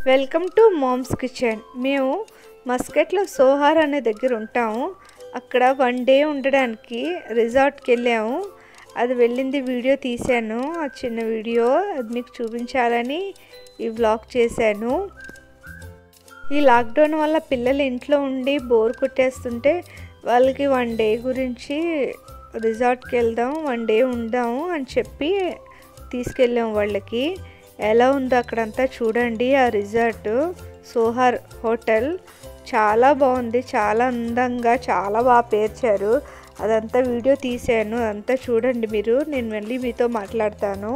Welcome to moms kitchen. మేము మస్కట్లో Sohar అనే దగ్గర ఉంటాము. అక్కడ 1 డే ఉండడానికి రిసార్ట్కి వెళ్ళాము. అది వెళ్ళింది వీడియో తీశాను. ఆ చిన్న వీడియో అది మీకు చూపించాలని ఈ వ్లాగ్ చేశాను. ఈ లాక్డౌన్ వల్ల పిల్లలు ఇంట్లో ఉండి బోర్ కొట్టేస్తుంటే వాళ్ళకి 1 డే గురించి రిసార్ట్కి వెళ్దాం, 1 డే ఉందాము అని చెప్పి తీసుకెళ్ళాం. వాళ్ళకి ఎలా ఉందో అక్కడంతా చూడండి. ఆ రిసార్ట్ సోహార్ హోటల్ చాలా బాగుంది, చాలా అందంగా, చాలా బాగా పేర్చారు. అదంతా వీడియో తీశాను, అదంతా చూడండి మీరు. నేను మళ్ళీ మీతో మాట్లాడతాను.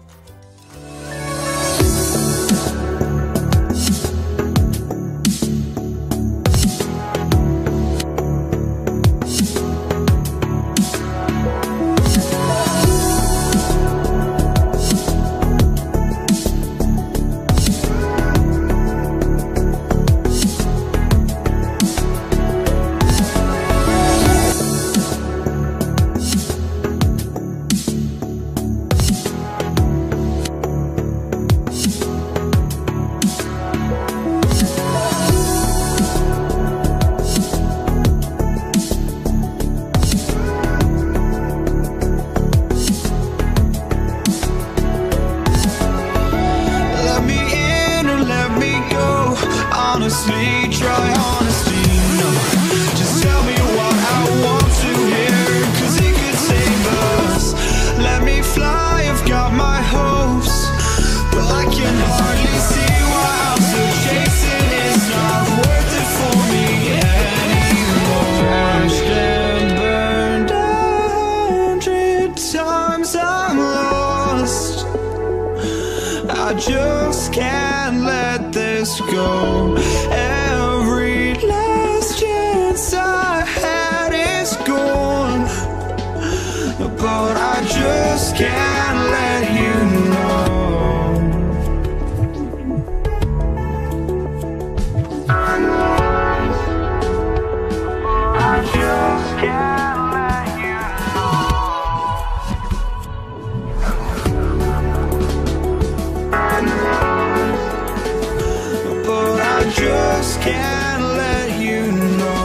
Honestly, try honesty, no. Just tell me what I want to hear, 'cause it could save us. Let me fly, I've got my hopes, but I can hardly see why I'm still chasing. It's not worth it for me anymore. Crashed and burned 100 times, I'm lost. I just can't let this go. Every last chance I had is gone, but I just can't let you know. I just can't let you just can't let you know.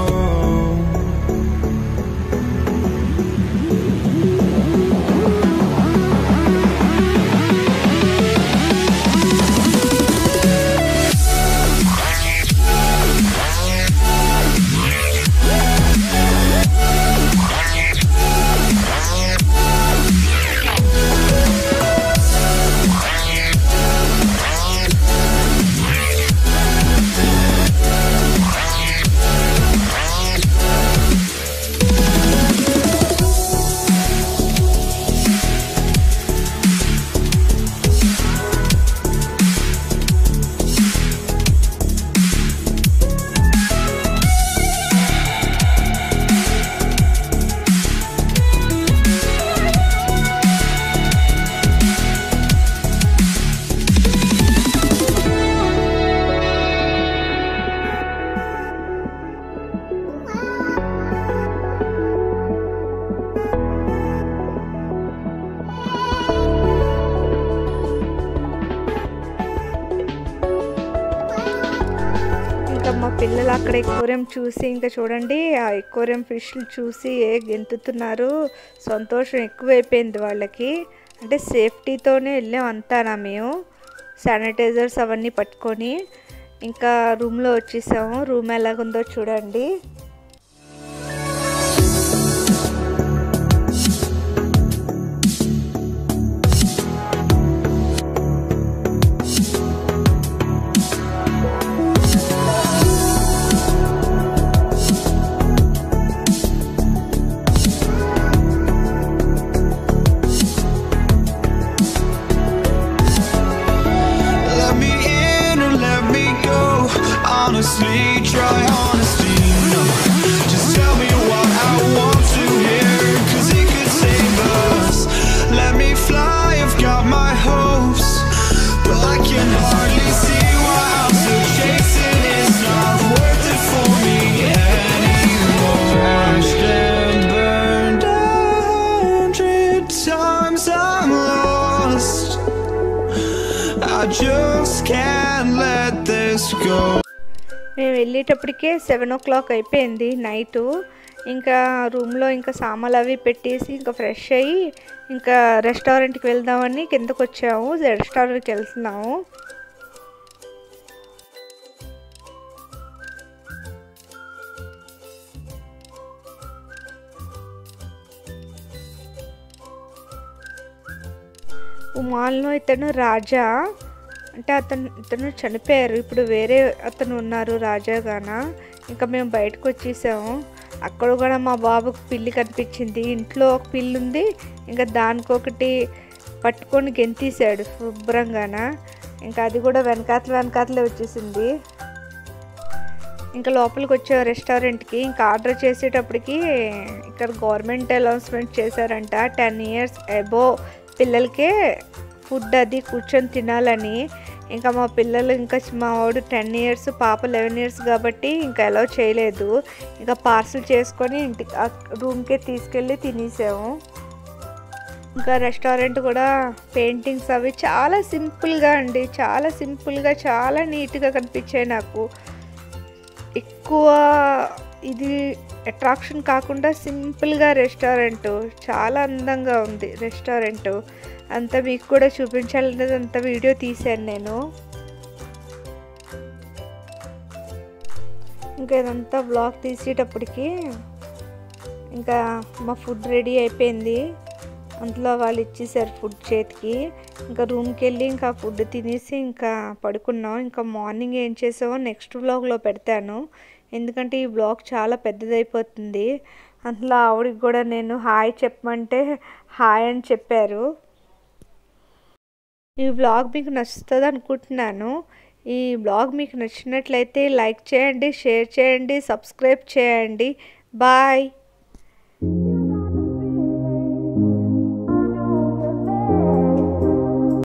మా పిల్లలు అక్కడ aquarium చూసి ఇంకా చూడండి, ఆ aquarium ఫిష్లు చూసి గెంతుతున్నారు. సంతోషం ఎక్కువైపోయింది వాళ్ళకి. అంటే సేఫ్టీతోనే వెళ్ళాం అంతానా. మేము శానిటైజర్స్ అవన్నీ పట్టుకొని ఇంకా రూమ్లో వచ్చేసాము. రూమ్ ఎలాగుందో చూడండి. Honestly, try honesty, no. Just tell me what I want to hear, 'cause it could save us. Let me fly, I've got my hopes, but I can hardly see why I'm still chasing. It's not worth it for me anymore. Crashed and burned 100 times, I'm lost. I I just can't let this go. మేము వెళ్ళేటప్పటికే 7 o'clock అయిపోయింది night. ఇంకా రూమ్లో ఇంకా సామాన్లు అవి పెట్టేసి ఇంకా fresh అయ్యి ఇంకా రెస్టారెంట్కి వెళ్దామని కిందకు వచ్చాము. రెస్టారెంట్కి వెళ్తున్నాము. మాల్లో ఇతను రాజా అంటే ఇతను చనిపోయారు. ఇప్పుడు వేరే అతను ఉన్నారు రాజాగాన. ఇంకా మేము బయటకు వచ్చేసాము. అక్కడ కూడా మా బాబుకు పిల్లి కనిపించింది. ఇంట్లో ఒక పిల్లి ఉంది. ఇంకా దానికొకటి పట్టుకొని గెంతీసాడు శుభ్రంగాన. ఇంకా అది కూడా వెనకాతలే వచ్చేసింది. ఇంకా లోపలికి వచ్చే రెస్టారెంట్కి ఇంకా ఆర్డర్ చేసేటప్పటికి ఇక్కడ గవర్నమెంట్ అనౌన్స్మెంట్ చేశారంట 10 years అబోవ్ పిల్లలకే ఫుడ్ అది కూర్చొని తినాలని. ఇంకా మా పిల్లలు ఇంకా మా వాడు 10 years, పాప 11 years కాబట్టి ఇంకా అలౌ చేయలేదు. ఇంకా పార్సల్ చేసుకొని ఇంటికి రూమ్కే తీసుకెళ్ళి తినేసాము. ఇంకా రెస్టారెంట్ కూడా పెయింటింగ్స్ అవి చాలా సింపుల్గా అండి, చాలా సింపుల్గా చాలా నీట్గా కనిపించాయి నాకు. ఎక్కువ ఇది అట్రాక్షన్ కాకుండా సింపుల్గా రెస్టారెంట్ చాలా అందంగా ఉంది. రెస్టారెంట్ అంతా మీకు కూడా చూపించాలనేది అంత వీడియో తీశాను నేను. ఇంకా ఇదంతా బ్లాగ్ తీసేటప్పటికి ఇంకా మా ఫుడ్ రెడీ అయిపోయింది. అందులో వాళ్ళు ఇచ్చేసారు ఫుడ్ చేతికి. ఇంకా రూమ్కి వెళ్ళి ఇంకా ఫుడ్ తినేసి ఇంకా పడుకున్నాం. ఇంకా మార్నింగ్ ఏం చేసామో నెక్స్ట్ బ్లాగ్లో పెడతాను. ఎందుకంటే ఈ బ్లాగ్ చాలా పెద్దదైపోతుంది. అందులో ఆవిడకి కూడా నేను హాయ్ చెప్పమంటే హాయ్ అని చెప్పారు. ఈ బ్లాగ్ మీకు నచ్చుతుంది అనుకుంటున్నాను. ఈ బ్లాగ్ మీకు నచ్చినట్లయితే లైక్ చేయండి, షేర్ చేయండి, సబ్స్క్రైబ్ చేయండి. బాయ్.